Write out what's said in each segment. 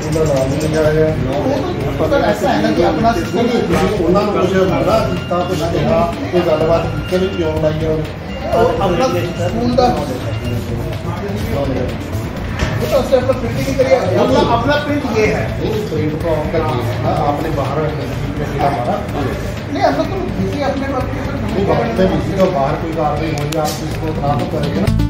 ਉਹਦਾ ਨਾਮ ਨਹੀਂ ਲਿਆ ਹੈ। ਪਰ ਐਸਾ ਹੈ ਨਾ ਕਿ ਆਪਣਾ ਸਿਸਟਮ ਉਹਨਾਂ ਨੂੰ ਕੁਝ ਮਾੜਾ ਕੀਤਾ ਕੁਝ ਕਿਹਾ ਕੋਈ ਗੱਲਬਾਤ ਕੀਤੀ ਵੀ ਕਿਉਂ ਲਾਈ ਹੈ अपना स्कूल का तो उससे अपना प्रिंटिंग करिए अपना प्रिंट ये है प्रिंट को आपने बाहर हमारा नहीं हम लोग तो किसी अपने किसी को बाहर कोई कार्रवाई होगी आप इसको इतना तो करेंगे ना।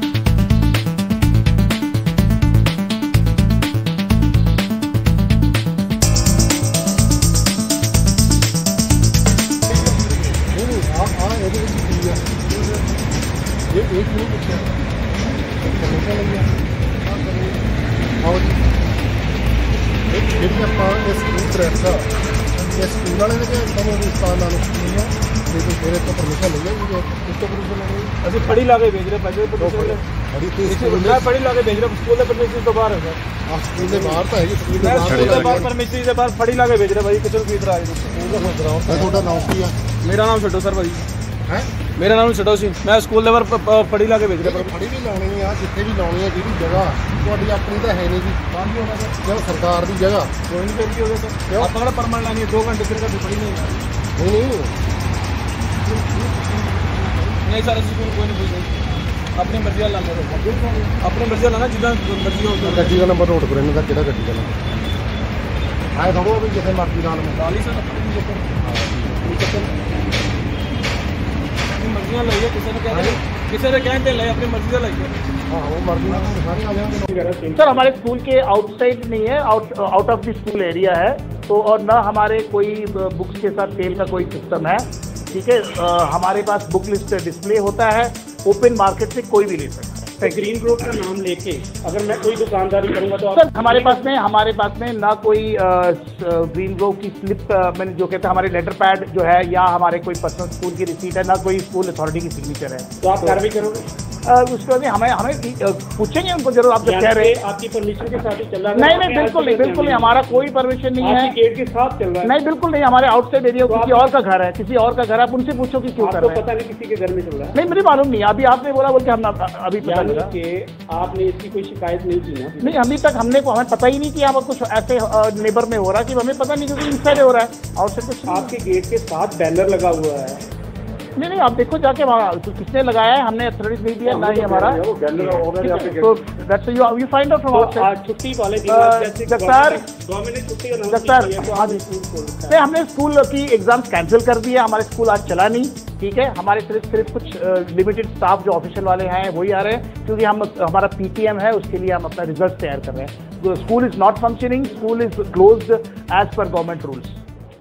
ये एक मिनट और ਜਿਹੜੀ ਆਪਾਂ ਇਸ ਸਕੂਲ ਪ੍ਰੈਸ ਇਹ ਸਕੂਲ ਵਾਲੇ ਨੇ ਕਿ ਤੁਹਾਨੂੰ ਵੀ ਸਥਾਨ ਨਾਲ ਨਹੀਂ ਹੈ ਲੇਕਿਨ ਫਿਰ ਤੋਂ ਪਰਮਿਸ਼ਨ ਲਈ ਹੈ ਇਸ ਤੋਂ ਪਰਮਿਸ਼ਨ ਲਈ ਅਸੀਂ ਫੜੀ ਲਾ ਕੇ ਭੇਜ ਰਹੇ ਪੈਸੇ ਫੜੀ ਫੜੀ ਲਾ ਕੇ ਭੇਜ ਰਹੇ ਸਕੂਲ ਦੇ ਪਰਮਿਸ਼ਨ ਤੋਂ ਬਾਹਰ ਹੈ ਆ ਸਕੂਲ ਦੇ ਬਾਹਰ ਤਾਂ ਹੈਗੀ ਸਕੂਲ ਦੇ ਬਾਹਰ ਪਰਮਿਸ਼ਨ ਦੇ ਬਾਹਰ ਫੜੀ ਲਾ ਕੇ ਭੇਜ ਰਹੇ ਭਾਈ ਕਿਤੇ ਵੀ ਇਧਰ ਆ ਜਾਓ ਸਕੂਲ ਦਾ ਗਰਾਊਂਡ ਹੈ। ਤੁਹਾਡਾ ਨਾਮ ਕੀ ਆ? ਮੇਰਾ ਨਾਮ ਛੱਡੋ ਸਰ ਭਾਈ ਹੈ मेरा नाम छो सी मैं स्कूल लेवल फड़ी ला के भेज रहा फड़ी भी लानी आ जिथे भी लानी है जी जगह थोड़ी अपनी तो है नहीं जी जो सरकार की जगह कोई नहीं फिर हो गया आप परमानेंट लानी है 2 घंटे फिर का फड़ी नहीं नहीं सर स्कूल कोई नहीं पूछे अपनी मर्जी लाना अपनी मर्जी लाना जिदा मर्जी हो गड्डी का नंबर नोट करो इनका केड़ा गड्डी का नंबर आए थोड़ो भी जिथे मर्जी लाल में सर मर्जियां लाइए किसी ने कहते ले अपनी मर्जी से लाइए। हाँ वो मर्जी सर हमारे स्कूल के आउटसाइड नहीं है out of the school area है तो और न हमारे कोई बुक्स के साथ सेल का कोई सिस्टम है ठीक है। हमारे पास बुक लिस्ट डिस्प्ले होता है ओपन मार्केट से कोई भी ले सकता है। ग्रीन ग्रोव का नाम लेके अगर मैं कोई दुकानदारी करूंगा तो सर हमारे पास में ना कोई ग्रीन ग्रोव की स्लिप मैंने जो कहते हैं हमारे लेटर पैड जो है या हमारे कोई पर्सनल स्कूल की रिसीट है ना कोई स्कूल अथॉरिटी की सिग्नेचर है तो आप कार्रवाई करोगे उसके बाद हमें पूछेंगे उनको जरूर आप जब कह रहे हैं आपकी परमिशन के साथ ही चल रहा है। नहीं बिल्कुल नहीं हमारा कोई परमिशन नहीं है गेट के साथ चल रहा है नहीं बिल्कुल नहीं हमारे आउटसाइड एरिया किसी और का घर है किसी और का घर है आप उनसे पूछो कि क्यों कर रहे हैं पता नहीं किसी के घर में चल रहा है नहीं मुझे मालूम नहीं अभी आपने बोला बोल के हम अभी पता लगा कि आपने इसकी कोई शिकायत नहीं की ना नहीं अभी तक हमें पता ही नहीं कि यहाँ पर कुछ ऐसे नेबर में हो रहा है कि हमें पता नहीं क्योंकि इनसाइड हो रहा है आउटसाइड कुछ आपके गेट के साथ बैनर लगा हुआ है नहीं आप देखो जाके वहाँ किसने लगाया है हमने अथॉरिटी नहीं दिया ना ही हमारा तो that's you find out from outside छुट्टी वाले नहीं हमने स्कूल की एग्जाम्स कैंसिल कर दिए हमारे स्कूल आज चला नहीं ठीक है। हमारे सिर्फ कुछ लिमिटेड स्टाफ जो ऑफिशियल वाले हैं वही आ रहे हैं क्योंकि हमारा PTM है उसके लिए हम अपना रिजल्ट तैयार कर रहे हैं। School is not functioning school is closed as per government rules.